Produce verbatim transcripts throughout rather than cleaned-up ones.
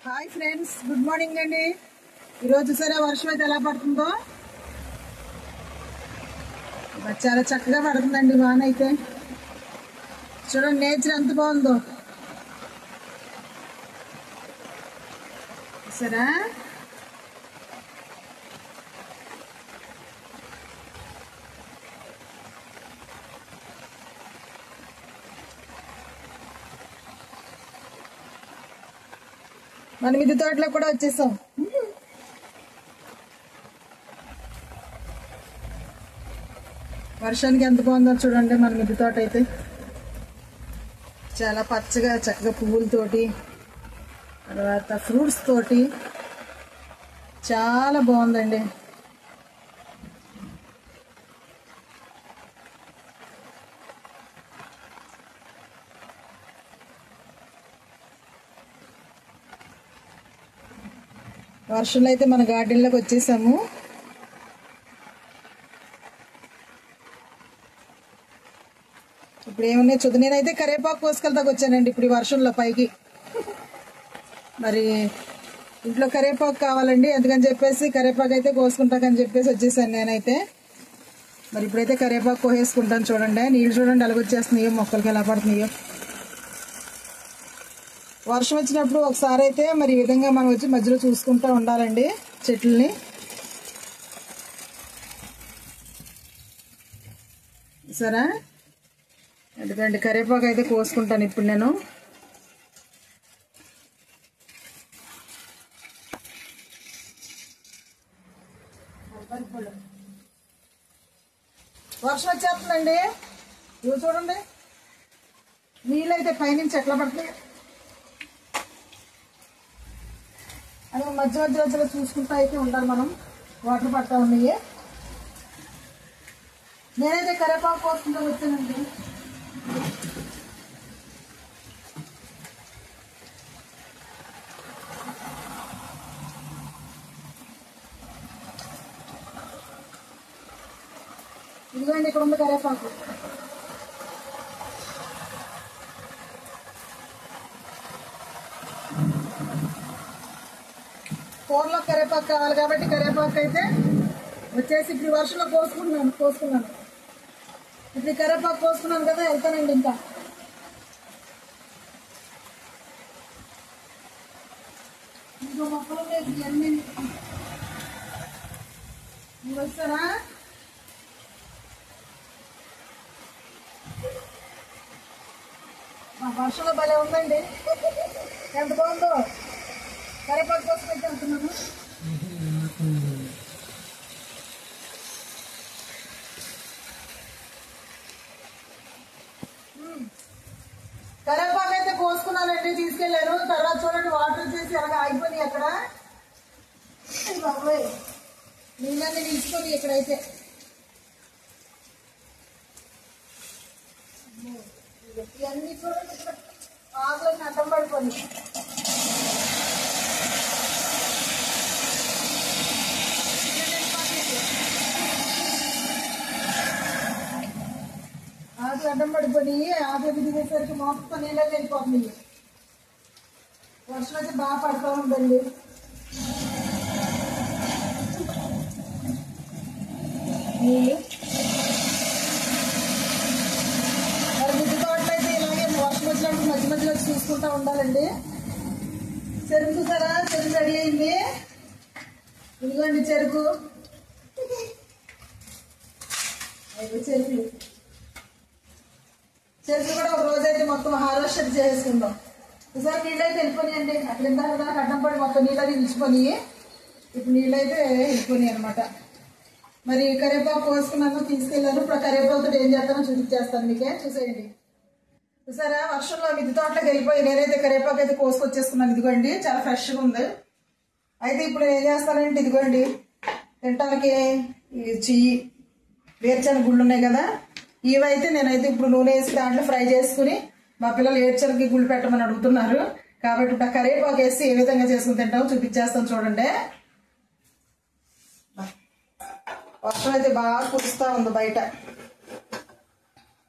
Hi friends, good morning అండి. ఈరోజు సరే వర్షం అయితే ఎలా పడుతుందో చాలా చక్కగా పడుతుందండి. వాన అయితే చూడండి, నేచర్ ఎంత బాగుందో సరే. మన మిద్దె తోటలో కూడా వచ్చేసాం. వర్షానికి ఎంత బాగుందో చూడండి. మన మిద్దె తోట అయితే చాలా పచ్చగా చక్కగా పువ్వులతోటి, తర్వాత ఫ్రూట్స్ తోటి చాలా బాగుందండి. వర్షంలో అయితే మన గార్డెన్లోకి వచ్చేసాము. ఇప్పుడు ఏమన్నా చూద్దాం. నేనైతే కరివేపాకు కోసుకెళ్తాకు వచ్చానండి ఇప్పుడు ఈ వర్షంలో పైకి. మరి ఇంట్లో కరివేపాకు కావాలండి, అందుకని చెప్పేసి కరివేపాకు అయితే కోసుకుంటాకని చెప్పేసి వచ్చేసాను నేనైతే. మరి ఇప్పుడైతే కరివేపాకు కోసేసుకుంటాను. చూడండి నీళ్ళు చూడండి ఎలాగొచ్చేస్తున్నాయో, మొక్కలకి ఎలా పడుతున్నాయో. వర్షం వచ్చినప్పుడు ఒకసారి అయితే మరి ఈ విధంగా మనం వచ్చి మధ్యలో చూసుకుంటూ ఉండాలండి చెట్లని. సరే, ఎందుకంటే కరివేపాకు అయితే కోసుకుంటాను ఇప్పుడు నేను. వర్షం వచ్చేస్తుందండి. ఇవి చూడండి, నీళ్ళు అయితే పైనుంచి ఎట్లా పడుతుంది. అది మధ్య మధ్య మధ్యలో చూసుకుంటూ అయితే ఉండాలి మనం. వాటర్ పడతా ఉన్నాయి. నేనైతే కరివేపాకు కోసుకుంటూ వచ్చానండి. ఇదిగోండి, ఇక్కడ ఉంది కరివేపాకు. కూరలో కరివేపాకు కావాలి కాబట్టి కరివేపాకు అయితే వచ్చేసి ఇప్పుడు వర్షంలో కోసుకున్నాను కోసుకున్నాను ఇప్పుడు కరివేపాకు కోసుకున్నాను కదా, వెళ్తానండి. ఇంకా ఇంకో మొక్కలు ఇవన్నీ మీరు వస్తారా? వర్షంలో భలే ఉందండి, ఎంత బాగుందో. కరివేపాకు కోసం అయితే వెళ్తున్నాను. కరివేపాకు అయితే కోసుకున్నానండి, తీసుకెళ్ళాను. తర్వాత చూడండి వాటర్ వచ్చేసి అలాగే ఆగిపోయి అక్కడ. బాబోయ్, నీళ్ళన్నీ తీసుకొని ఇక్కడైతే ఇవన్నీ చూడండి, ఇక్కడ ఆకులన్నీ అడ్డం పడిపోయి. ఆకులు అడ్డం పడిపోయి ఆకులు దిగేసరికి మొత్తం నీళ్ళే వెళ్ళిపోతున్నాయి. వర్షం అయితే బాగా పడుతూ ఉందండి. నీళ్ళు మరి మిద్దె తోటలో అయితే ఇలాగే వర్షం వచ్చినప్పుడు మధ్య మధ్యలో చూసుకుంటూ ఉండాలండి. చెరుకు చూసారా, చెరుకు రెడీ అయింది. ఇదిగోండి చెరుకు. అయితే చెరుకు చెరుకు కూడా ఒక రోజు అయితే మొత్తం హార్వెస్ట్ చేసుకుందాం. ఈసారి నీళ్ళు అయితే వెళ్ళిపోయినాయండి. అక్కడ ఇంత కదా అడ్డం పడి మొత్తం నీళ్ళు అది నిలిచిపోయి, ఇప్పుడు నీళ్ళు అయితే వెళ్ళిపోయినాయి అనమాట. మరి కరివేపాకు కోసుకున్నాను, తీసుకెళ్ళాను. ఇప్పుడు కరివేపాకుతో ఏం చేస్తానో చూపించేస్తాను మీకే, చూసేయండి. చూసారా, వర్షంలో మిద్దె తోటలోకి వెళ్ళిపోయి నేనైతే కరివేపాకు అయితే కోసుకొచ్చేసుకున్నాను. ఇదిగోండి, చాలా ఫ్రెష్గా ఉంది. అయితే ఇప్పుడు ఏం చేస్తానంటే ఇదిగోండి, తింటానికి చెయ్యి వేరుచెనగ గుళ్ళు ఉన్నాయి కదా, ఇవైతే నేనైతే ఇప్పుడు నూనె వేసి దాంట్లో ఫ్రై చేసుకుని, మా పిల్లలు వేరుచెనగ గుళ్ళు పెట్టమని అడుగుతున్నారు కాబట్టి ఇప్పుడు కరివేపాకు వేసి ఏ విధంగా చేసుకుని తింటామో చూపించేస్తాను. చూడండి, వర్షం అయితే బాగా కురుస్తూ ఉంది బయట.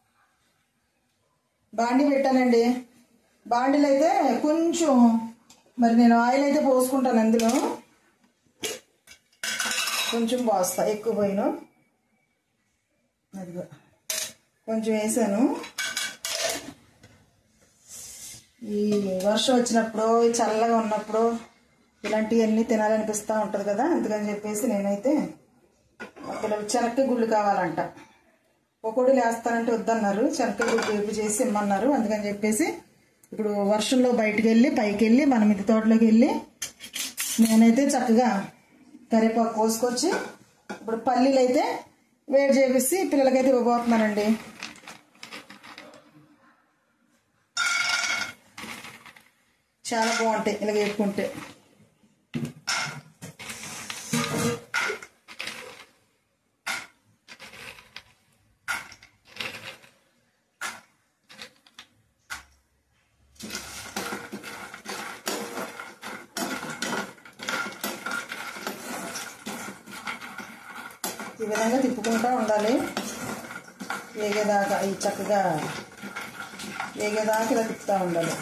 బాండి పెట్టానండి. బాండీలు అయితే కొంచెం మరి నేను ఆయిల్ అయితే పోసుకుంటాను, అందులో కొంచెం పోస్తా, ఎక్కువ పోయిను. అదిగో కొంచెం వేసాను. ఈ వర్షం వచ్చినప్పుడు చల్లగా ఉన్నప్పుడు ఇలాంటివన్నీ తినాలనిపిస్తూ ఉంటుంది కదా, అందుకని చెప్పేసి నేనైతే పిల్లలు శనక్కాయ గుళ్ళు కావాలంట, పకోడీలు వేస్తానంటే వద్దన్నారు, శనక్కాయ గుళ్ళు వేపు చేసి ఇమ్మన్నారు. అందుకని చెప్పేసి ఇప్పుడు వర్షంలో బయటకు వెళ్ళి పైకి వెళ్ళి మన మిద్దె తోటలోకి వెళ్ళి నేనైతే చక్కగా కరివేపాకు కోసుకొచ్చి ఇప్పుడు పల్లీలు అయితే వేడి చేపిసి పిల్లలకైతే ఇవ్వబోతున్నానండి. చాలా బాగుంటాయి ఇలా వేపుకుంటే. ఈ విధంగా తిప్పుకుంటూ ఉండాలి వేగేదాకా, ఈ చక్కగా వేగేదాకా ఇలా తిప్పుతూ ఉండాలి.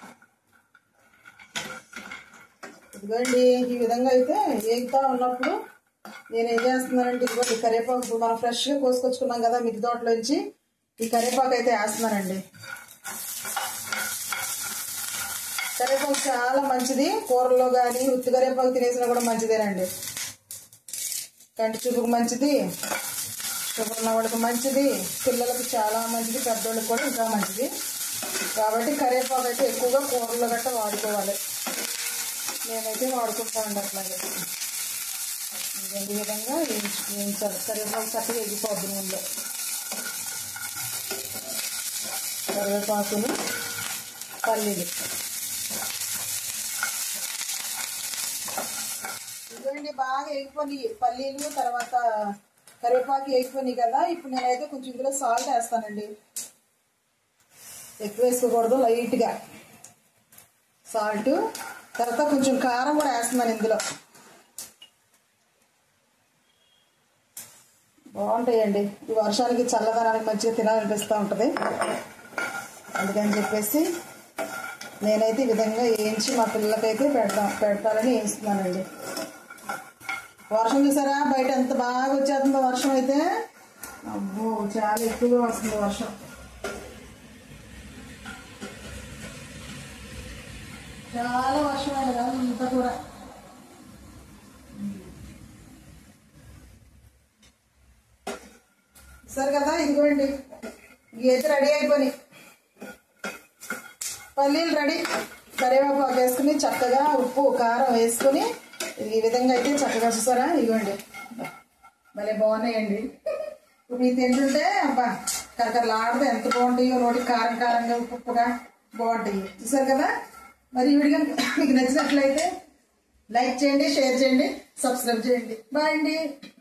ఇదిగోండి ఈ విధంగా అయితే వేగుతూ ఉన్నప్పుడు నేను ఏం చేస్తున్నానంటే ఇదిగోండి కరివేపాకు మనం ఫ్రెష్గా కోసుకొచ్చుకున్నాం కదా మిద్దె తోటలోంచి, ఈ కరివేపాకు అయితే వేస్తున్నానండి. కరివేపాకు చాలా మంచిది, కూరల్లో కానీ ఉత్తి కరివేపాకు తినేసినా కూడా మంచిదేనండి. కంటి చూపుకు మంచిది, షుగర్ ఉన్న వాళ్ళకి మంచిది, పిల్లలకు చాలా మంచిది, పెద్దోళ్ళకి కూడా ఇంకా మంచిది. కాబట్టి కరివేపాకు అయితే ఎక్కువగా కూరల్లో గట్ట వాడుకోవాలి. నేనైతే వాడుకుంటానండి అట్లాగే. ఈ విధంగా వేయించు వేయించాలి. కరివేపాకు చక్కగా ఎగిపోద్ది నూనెలో. కరివేపాకులు పల్లీలు ఇదిగోండి బాగా ఎగిపోయి పల్లీలు తర్వాత కరివేపాకు ఎగిపోయి కదా. ఇప్పుడు నేనైతే కొంచెం ఇందులో సాల్ట్ వేస్తానండి, ఎక్కువ వేసుకోకూడదు, లైట్గా సాల్ట్. తర్వాత కొంచెం కారం కూడా వేస్తున్నాను ఇందులో. బాగుంటాయండి ఈ వర్షానికి చల్లదనానికి మంచిగా తినాలనిపిస్తూ ఉంటుంది. అందుకని చెప్పేసి నేనైతే ఈ విధంగా వేయించి మా పిల్లలకైతే పెడతాం పెడతాలని వేయిస్తున్నానండి. వర్షం చూసారా బయట ఎంత బాగా వచ్చేస్తుందో వర్షం అయితే, అబ్బో చాలా ఎక్కువగా వస్తుంది వర్షం. చాలా వర్షం అయింది కదా అంతా కూడా. సరే కదా ఇదిగోండి ఇదైతే రెడీ అయిపోయి పల్లీలు రెడీ. కరివేపాకు వేసుకుని చక్కగా ఉప్పు కారం వేసుకుని ఈ విధంగా అయితే చక్కగా చూసారా ఇదిగోండి భలే బాగున్నాయండి. ఇప్పుడు మీరు తింటుంటే అబ్బా కరకరలాడితే ఎంత బాగుంటాయో, నోటికి కారం కారంగా ఉప్పు ఉప్పుగా బాగుంటాయి. చూసారు కదా. మరి ఈ వీడియో మీకు నచ్చినట్లయితే లైక్ చేయండి, షేర్ చేయండి, సబ్స్క్రైబ్ చేయండి. బాయ్ అండి.